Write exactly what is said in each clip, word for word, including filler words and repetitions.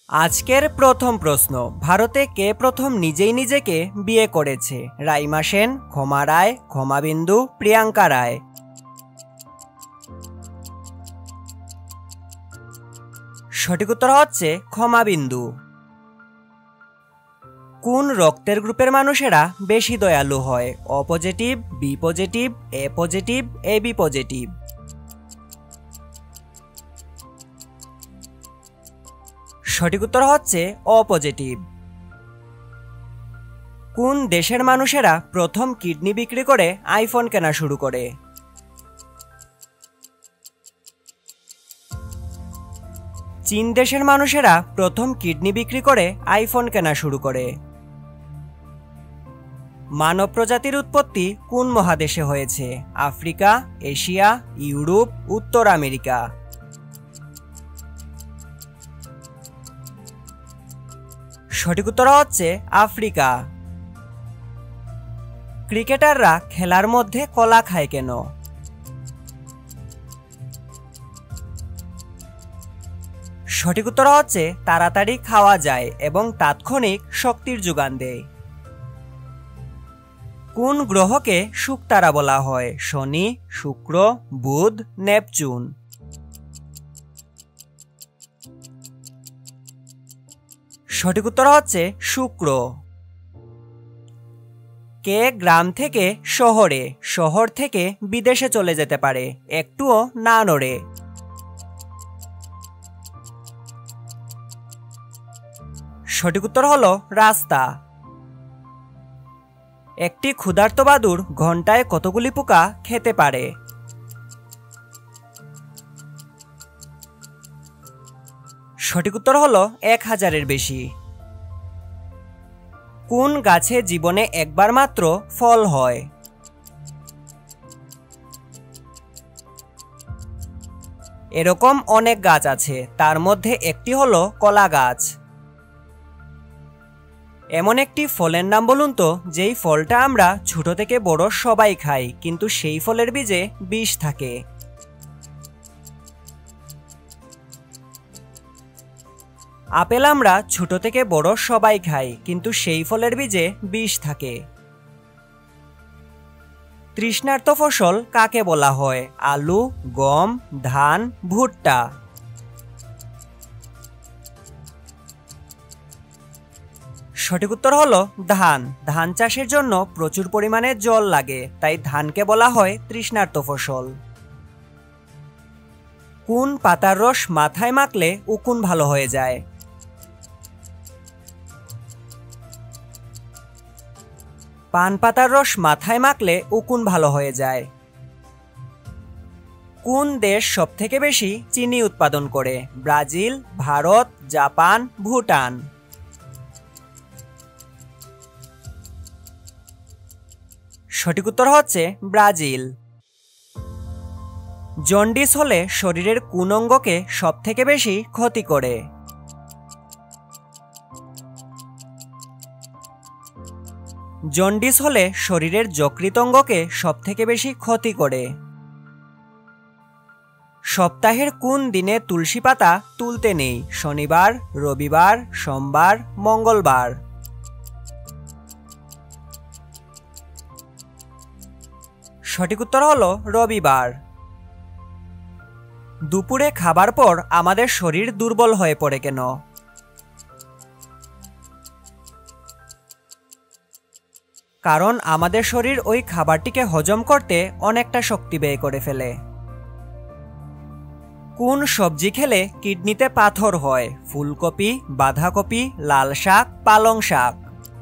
আজকের প্রথম প্রশ্ন, ভারতে কে প্রথম নিজেই নিজেকে বিয়ে করেছে? রাইমা সেন, ক্ষমা রায়, ক্ষমাবিন্দু, প্রিয়াঙ্কা রায়। সঠিক উত্তর হচ্ছে ক্ষমাবিন্দু। কোন রক্তের গ্রুপের মানুষেরা বেশি দয়ালু হয়? O positive, B positive, A positive, A B positive. সঠিক উত্তর হচ্ছে ও পজিটিভ। কোন দেশের মানুষেরা প্রথম কিডনি বিক্রি করে আইফোন কেনা শুরু করে? চীন দেশের মানুষেরা প্রথম কিডনি বিক্রি করে আইফোন কেনা শুরু করে। মানব প্রজাতির উৎপত্তি কোন মহাদেশে হয়েছে? আফ্রিকা, এশিয়া, ইউরোপ, উত্তর আমেরিকা। সঠিক উত্তর হচ্ছে আফ্রিকা। ক্রিকেটাররা খেলার মধ্যে কলা খায় কেন? সঠিক উত্তর হচ্ছে তাড়াতাড়ি খাওয়া যায় এবং তাৎক্ষণিক শক্তির যোগান দেয়। কোন গ্রহকে শুকতারা বলা হয়? শনি, শুক্র, বুধ, নেপচুন। সঠিক উত্তর হচ্ছে শুক্র। কে গ্রাম থেকে শহরে, শহর থেকে বিদেশে চলে যেতে পারে একটুও না নড়ে? সঠিক উত্তর হলো রাস্তা। একটি ক্ষুধার্ত বাদুড় ঘন্টায় কতগুলি পোকা খেতে পারে? সঠিক উত্তর হলো এক হাজারের বেশি। কোন গাছে জীবনে একবার মাত্র ফল হয়? এরকম অনেক গাছ আছে, তার মধ্যে একটি হলো কলা গাছ। এমন একটি ফলের নাম বলুন তো যেই ফলটা আমরা ছোট থেকে বড় সবাই খাই, কিন্তু সেই ফলের বীজে বিষ থাকে। আপেল আমরা ছোট থেকে বড় সবাই খাই, কিন্তু সেই ফলের বীজে বিষ থাকে। তৃষ্ণার্ত ফসল কাকে বলা হয়? আলু, গম, ধান, ভুট্টা। সঠিক উত্তর হলো ধান। ধান চাষের জন্য প্রচুর পরিমাণে জল লাগে, তাই ধানকে বলা হয় তৃষ্ণার্ত ফসল। কোন পাতার রস মাথায় মাখলে উকুন ভালো হয়ে যায়? পান পাতার রস মাথায় মাখলে উকুন ভালো হয়ে যায়। কোন দেশ সবথেকে বেশি চিনি উৎপাদন করে? Brazil, Bharat, Japan, Bhutan. সঠিক উত্তর হচ্ছে ব্রাজিল। জন্ডিস হলে শরীরের কোন অঙ্গকে সবথেকে বেশি ক্ষতি করে? জন্ডিস হলে শরীরের যকৃৎ অঙ্গকে সবথেকে বেশি ক্ষতি করে। সপ্তাহের কোন দিনে তুলসী পাতা তুলতে নেই? শনিবার, রবিবার, সোমবার, মঙ্গলবার। সঠিক উত্তর হলো রবিবার। দুপুরে খাবার পর আমাদের শরীর দুর্বল হয়ে পড়ে কেন? কারণ আমাদের শরীর ওই খাবারটিকে হজম করতে অনেকটা শক্তি ব্যয় করে ফেলে। কোন সবজি খেলে কিডনিতে পাথর হয়? ফুলকপি, বাঁধাকপি, লাল শাক, পালং শাক।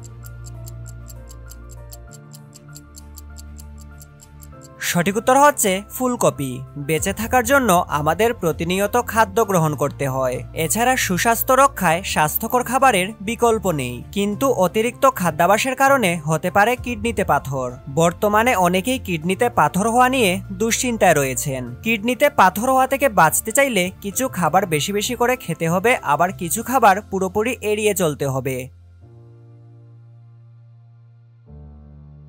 সঠিক উত্তর হচ্ছে ফুলকপি। বেঁচে থাকার জন্য আমাদের প্রতিনিয়ত খাদ্য গ্রহণ করতে হয়। এছাড়া সুস্বাস্থ্য রক্ষায় স্বাস্থ্যকর খাবারের বিকল্প নেই, কিন্তু অতিরিক্ত খাদ্যাভ্যাসের কারণে হতে পারে কিডনিতে পাথর। বর্তমানে অনেকেই কিডনিতে পাথর হওয়া নিয়ে দুশ্চিন্তায় রয়েছেন। কিডনিতে পাথর হওয়া থেকে বাঁচতে চাইলে কিছু খাবার বেশি বেশি করে খেতে হবে, আবার কিছু খাবার পুরোপুরি এড়িয়ে চলতে হবে।